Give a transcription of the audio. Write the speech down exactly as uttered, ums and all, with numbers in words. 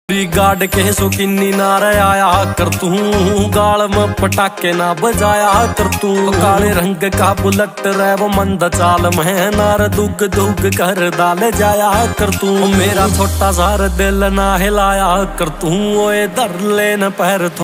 Guard के शौकीनी ना आया कर तू, गाल में पटाखे ना बजाया कर तू। काले रंग का बुलेट रे वो मंद चाल में नार दुग दुग कर डाले जाया कर तू। मेरा छोटा सार दिल ना हिलाया कर तू, ओए धर लेन पैर